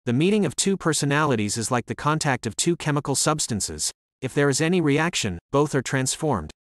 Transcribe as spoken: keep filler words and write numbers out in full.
The meeting of two personalities is like the contact of two chemical substances. If there is any reaction, both are transformed.